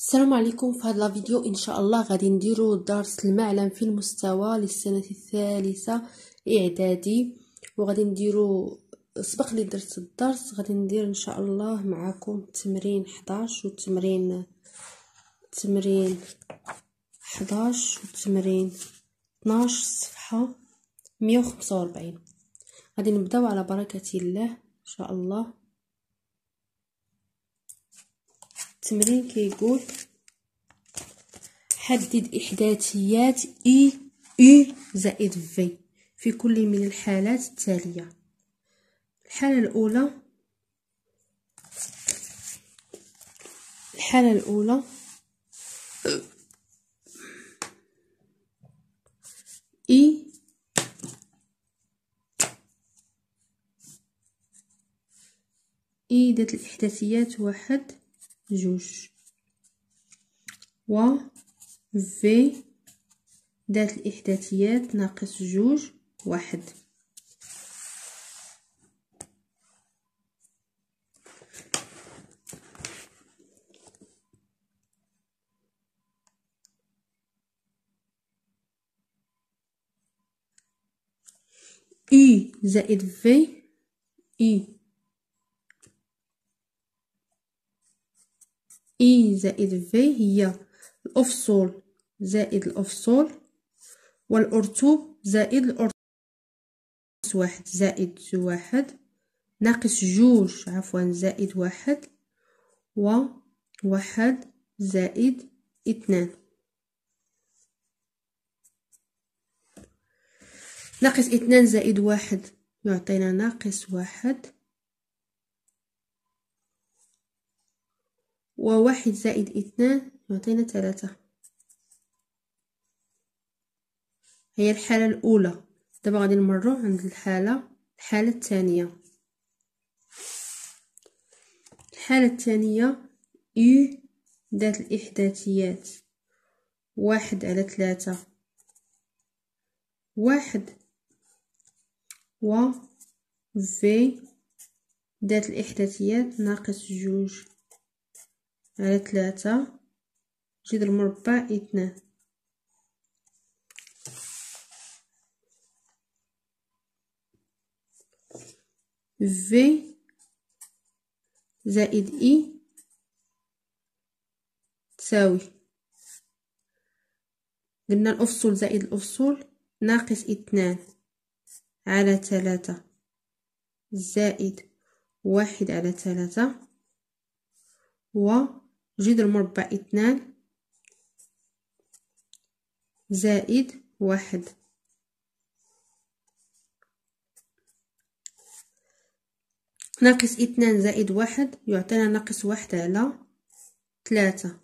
السلام عليكم. في هذا الفيديو ان شاء الله غادي نديرو درس المعلم في المستوى للسنه الثالثه اعدادي، وغادي نديرو سبق لي درت الدرس. غادي ندير ان شاء الله معكم تمرين 11 وتمرين 11 وتمرين 12 صفحه 145. غادي نبداو على بركه الله ان شاء الله. التمرين كيقول حدد إحداثيات إي زائد في كل من الحالات التالية. الحالة الأولى إي ذات الإحداثيات 1 2 و في ذات الإحداثيات -2 1. إي زائد في إي زائد في هي الأفصول زائد الأفصول، والأرتوب زائد الأرتوب، 1 زائد 1 ناقص 2 زائد 1 و 1 زائد 2. ناقص 2 زائد 1 يعطينا ناقص 1، و 1 زائد 2 يعطينا 3. هي الحالة الأولى. دابا غادي نمرو عند الحالة الثانية. الحالة الثانية يو ذات الإحداثيات 1 على 3 1، و في ذات الإحداثيات ناقص 2 على 3 جذر مربع 2. في زائد إي تساوي، قلنا الأفصول زائد الأفصول ناقص 2 على 3 زائد 1 على 3 و جذر مربع 2 زائد 1. ناقص 2 زائد 1 يعطينا ناقص 1 على 3.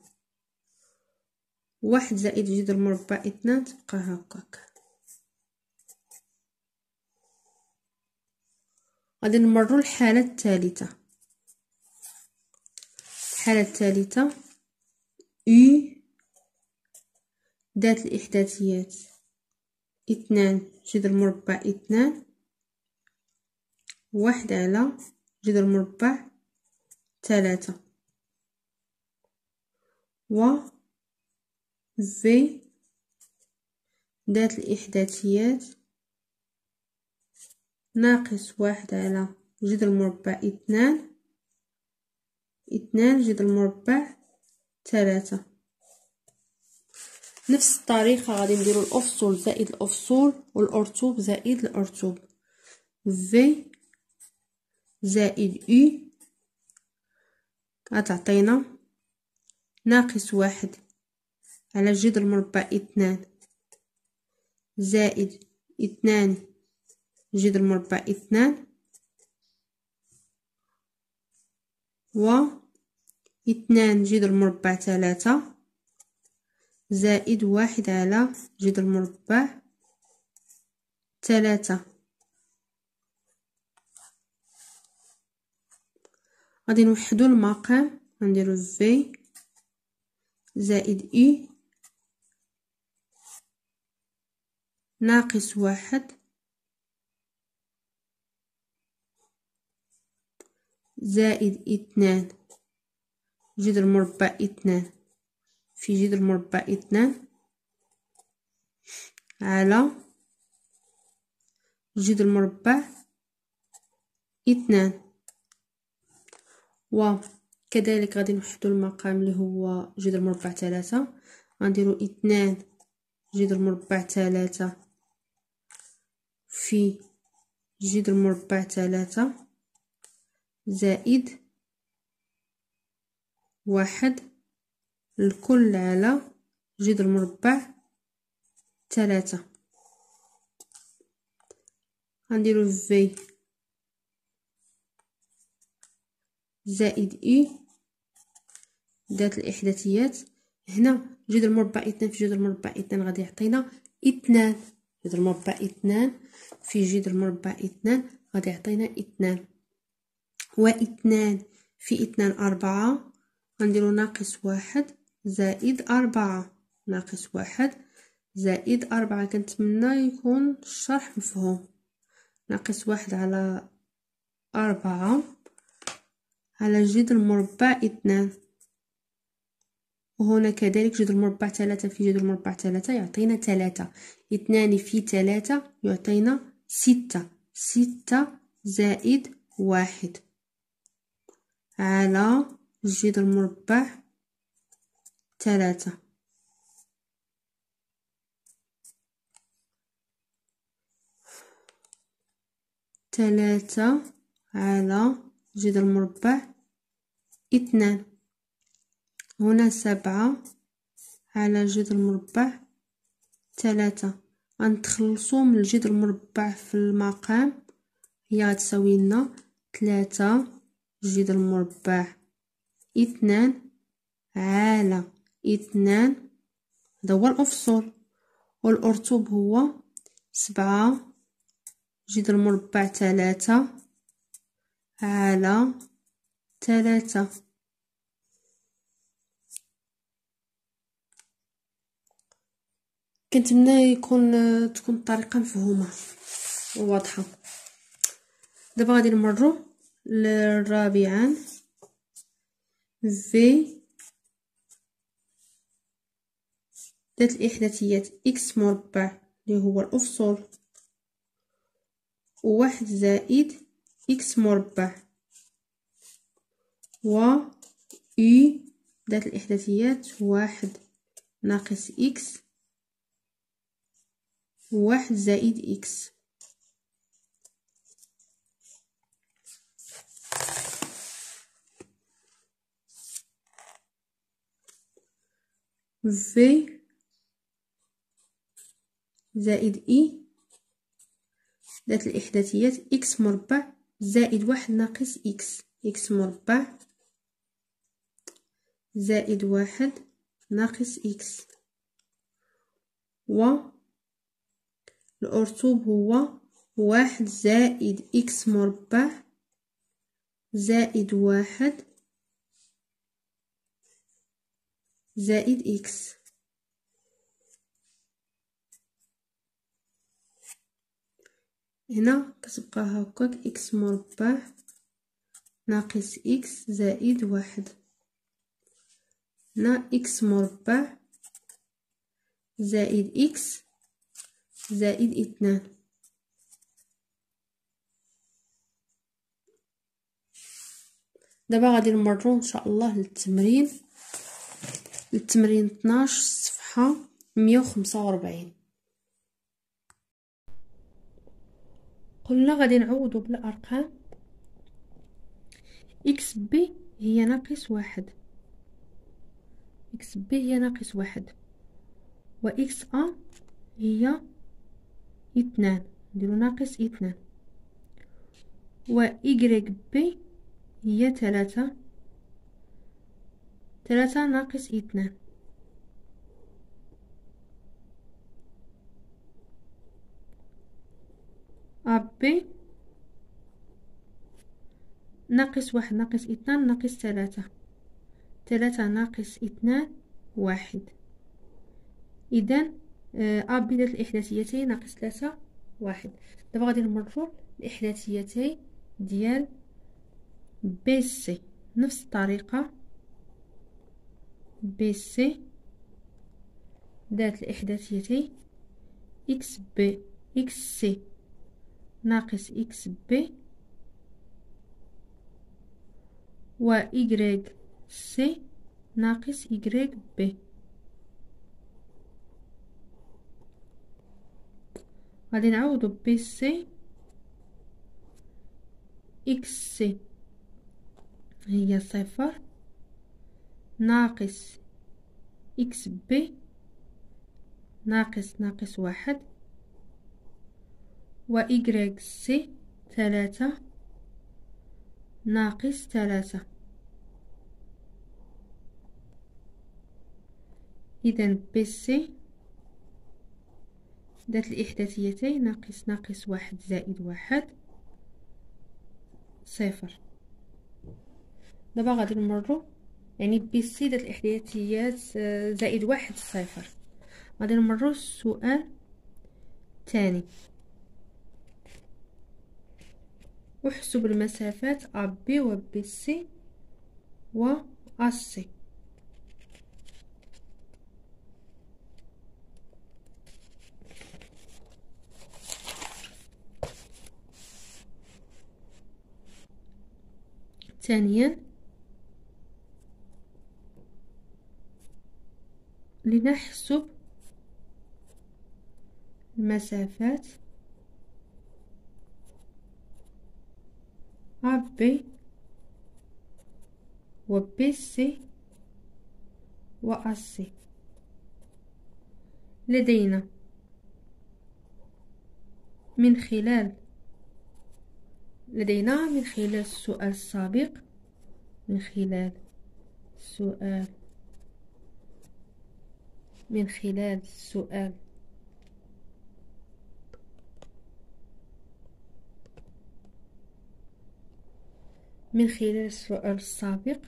1 زائد جذر مربع 2 تبقى هكاك. غادي نمروا للحالة الثالثة. الحالة الثالثة يو ذات الإحداثيات 2 جذر مربع 2 1 على جذر مربع 3 و في ذات الإحداثيات ناقص 1 على جذر مربع 2 جذر مربع 3. نفس الطريقة غادي نديرو الأفصول زائد الأفصول والأرتوب زائد الأرتوب. في زائد يو غتعطينا ناقص 1 على جذر مربع 2 زائد 2 جذر مربع 2 و 2 جذر مربع 3 زائد 1 على جذر مربع 3. غادي نوحدو المقام، غنديرو في زائد إي ناقص 1 زائد 2 جذر مربع 2 في جذر مربع 2 على جذر مربع 2. وكذلك غادي نوحدو المقام اللي هو جذر مربع 3، غنديرو 2 جذر مربع 3 في جذر مربع 3 زائد 1 الكل على جذر مربع 3. غنديرو في زائد اي ذات الإحداثيات. هنا جذر مربع 2 في جذر مربع 2 غادي يعطينا 2. جذر مربع 2 في جذر مربع 2 غادي يعطينا 2. و2 في 2 4، غنديرو ناقص 1 زائد 4. ناقص 1 زائد 4. كنتمنى يكون الشرح مفهوم. ناقص 1 على 4 على جذر مربع 2. وهنا كذلك جذر مربع 3 في جذر مربع 3 يعطينا 3. 2 في 3 يعطينا 6. 6 زائد 1 على جذر مربع 3. ثلاثة على جذر مربع 2. هنا 7 على جذر مربع 3. غنتخلصو من الجذر المربع في المقام، هي غتساوي لنا 3 جذر مربع 2 على 2. هذا هو الأفصول، والأرتب هو 7 جذر مربع 3 على 3. كنتمنى تكون الطريقه مفهومه وواضحه. دابا غادي نمروا للرابعان. في ذات الإحداثيات إكس مربع اللي هو الأفصول، و1 زائد إكس مربع، و إي ذات الإحداثيات 1 ناقص إكس، و1 زائد إكس. في زائد إي ذات الإحداثيات إكس مربع زائد 1 ناقص إكس. إكس مربع زائد 1 ناقص إكس. و الأرتب هو 1 زائد إكس مربع زائد 1 زائد إكس. هنا كتبقى هكاك إكس مربع ناقص إكس زائد 1. هنا إكس مربع زائد إكس زائد 2. دابا غادي نمروا ان شاء الله للتمرين 12 صفحه 145. قلنا غادي نعوضوا بالارقام. اكس بي هي ناقص 1، اكس بي هي ناقص 1، و اكس ا هي 2، نديرو ناقص 2، و إيكغيك بي هي 3 ناقص 2. أ بي ناقص 1 ناقص 2 ناقص 3 ناقص 2 1. إذن أ بي ذات الإحداثيتين ناقص 3 1. دابا غادي نمروا الإحداثيتين ديال بي سي نفس الطريقة. بي سي ذات الإحداثيتين إكس بي إكس سي ناقص إكس بي و إيكغيك سي ناقص إيكغيك بي. غادي نعوضو بي سي إكس سي هي صفر ناقص إكس بي ناقص واحد و إيكغيك سي ثلاثة ناقص ثلاثة. إذن بي سي ذات الإحداثيتين ناقص واحد زائد واحد صفر. دابا غادي نمرو يعني بي سي ذات الإحداثيات زائد واحد صفر. غادي نمرو السؤال الثاني. احسب المسافات أ بي و بي سي و أ سي. ثانيا لنحسب المسافات أ بي و بي سي و أ سي. لدينا من خلال السؤال السابق من خلال السؤال السابق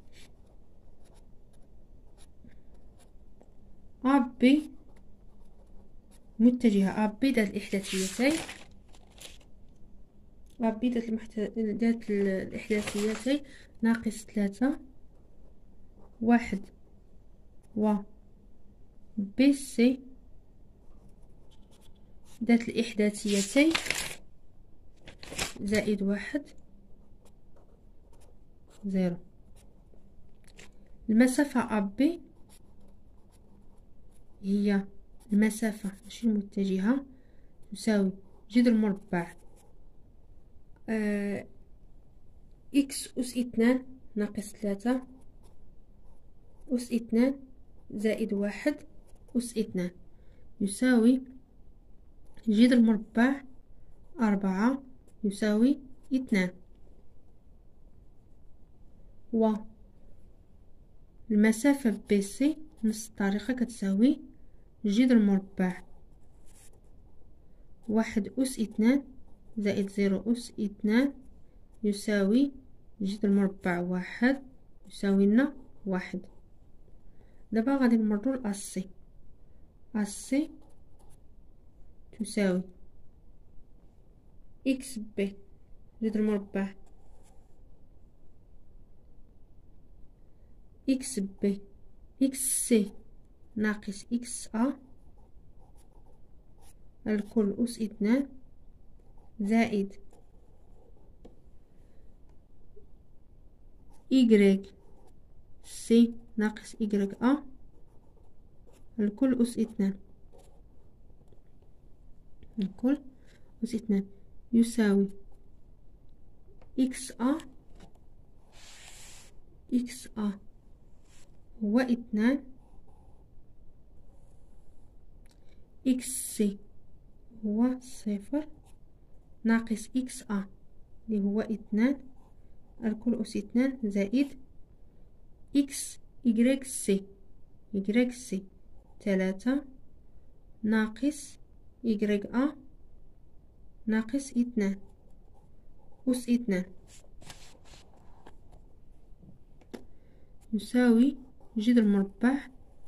أ بي متجهة أ بي ذات الإحداثيتين ذات الإحداثيتين ناقص ثلاثة واحد و بي سي ذات الإحداثيتين زائد واحد زيرو. المسافة أ بي هي المسافة ماشي المتجهة تساوي جذر مربع إكس أس اثنان ناقص ثلاثة أس اثنان زائد واحد أس اثنان يساوي جذر مربع أربعة يساوي اثنان. و المسافة بي سي نفس الطريقة كتساوي جذر مربع واحد أس اثنان زائد زيرو أس اثنان يساوي جذر مربع واحد يساوي لنا واحد. دابا غادي نمرو لأسي. أسي تساوي إكس بي جذر مربع إكس بي إكس سي ناقص إكس أ الكل أس اثنان زائد إيكغيك سي ناقص إيكغيك أ الكل أس اثنان الكل أس اثنان يساوي إكس أ هو اثنان إكس سي هو صفر ناقص إكس أ اللي هو اثنان الكل أس اثنان زائد إكس إيكغيك سي ثلاثة ناقص إيكغيك أ ناقص اثنان أس اثنان يساوي جذر مربع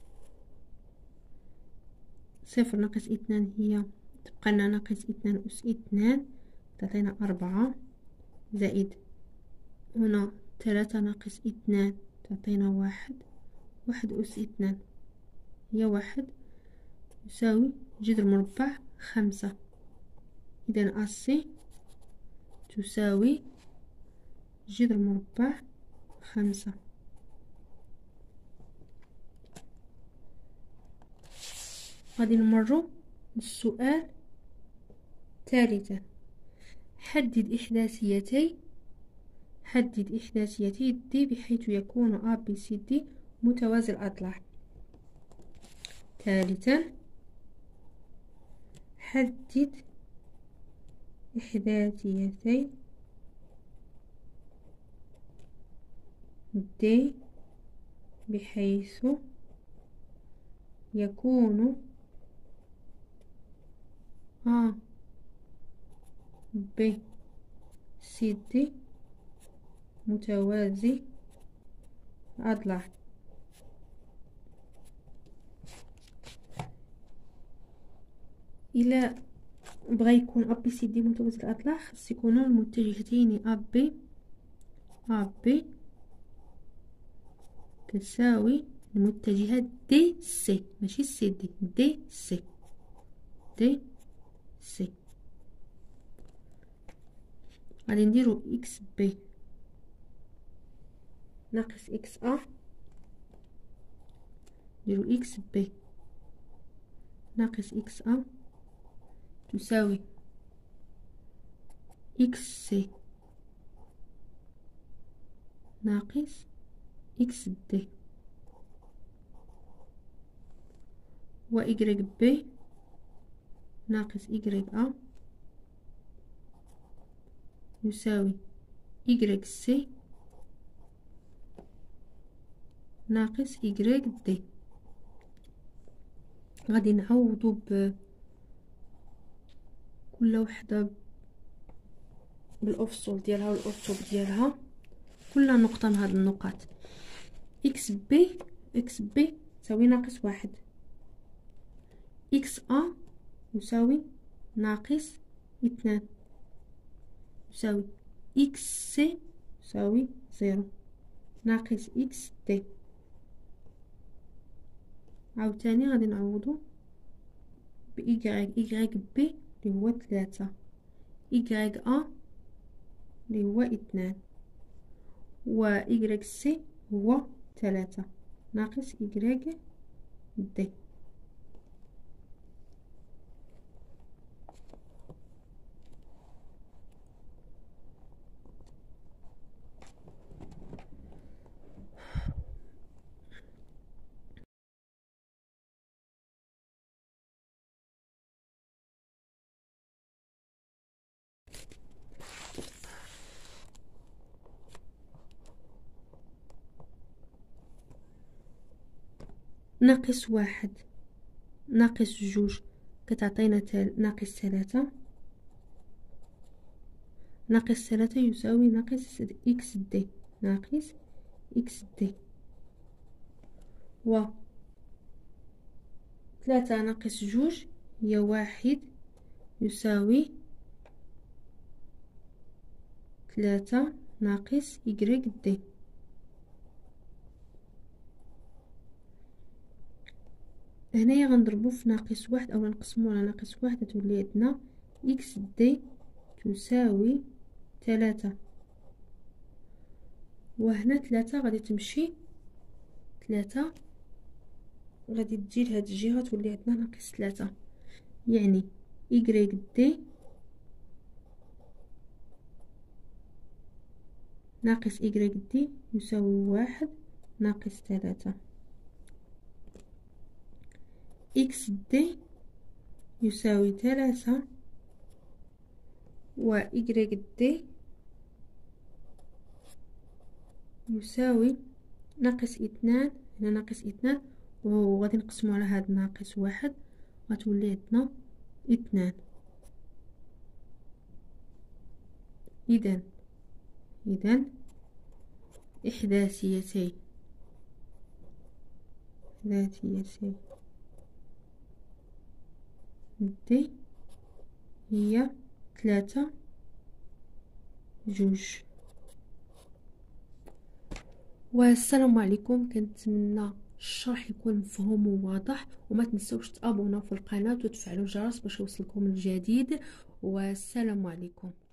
صفر ناقص اثنان هي تبقى لنا ناقص اثنان أس اثنان تعطينا أربعة زائد هنا ثلاثة ناقص اثنان تعطينا واحد أس اثنان هي واحد يساوي جذر مربع 5. إذا أسي تساوي جذر مربع 5. غادي نمرو للسؤال ثالثا. حدد إحداثيتي دي بحيث يكون A B C D متوازي الأضلاع. ثالثا، حدد إحداثيتي D بحيث يكون A B C D متوازي الأضلاع. إلا بغا يكون A B C D متوازي الأضلاع خاص يكونوا المتجهتين A B تساوي المتجهات دي سي، ماشي سي دي، دي سي غادي نديرو اكس بي ناقص اكس ا، نديرو اكس بي ناقص اكس ا تساوي اكس سي ناقص اكس دي، و إيكغيك بي ناقص إيكغيك أ يساوي إيكغيك سي ناقص إيكغيك دي. غادي نعوضو كل وحدة بالأفصول ديالها والأرتب ديالها، كل نقطة من هاد النقاط. إكس بي تساوي ناقص 1، إكس أ يساوي ناقص 2، يساوي إكس سي يساوي 0 ناقص إكس دي. عاوتاني غادي نعوضو إيكغيك بي اللي هو 3، إيكغيك أ اللي هو 2، و إيكغيك سي هو 3 ناقص إيكغيك دي. ناقص 1 ناقص 2 كتعطينا ناقص 3، ناقص 3 يساوي ناقص إكس دي، ناقص إكس دي، و 3 ناقص 2 هي 1 يساوي 3 ناقص إيكغيك دي. هنايا غنضربو في ناقص 1 أو نقسمو على ناقص 1 تولي عندنا إكس دي تساوي 3، وهنا 3 غادي تمشي 3 غادي تجي لهاد الجهة تولي عندنا ناقص 3، يعني إيكغيك دي ناقص إيكغيك دي يساوي 1 ناقص 3، إكس دي يساوي 3 و إيكغيك دي يساوي ناقص 2، هنا ناقص 2 وغادي نقسمو على هاد ناقص 1 غتولي عندنا 2. إذا إحداثيتي دي هي 3 2. والسلام عليكم. كنتمنى الشرح يكون مفهوم وواضح. وما تنسوش تابوناو في القناة وتفعلوا الجرس باش يوصلكم الجديد. والسلام عليكم.